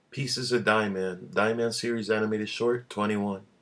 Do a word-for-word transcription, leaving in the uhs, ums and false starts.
Pieces of Dieman. Dieman series animated short, twenty-one.